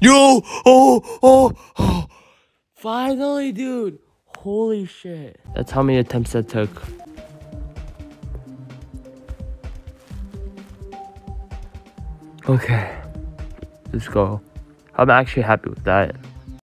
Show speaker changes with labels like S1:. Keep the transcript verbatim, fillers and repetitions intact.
S1: Yo! Oh! Oh! Oh! Finally, dude! Holy shit. That's how many attempts that took. Okay. Let's go. I'm actually happy with that.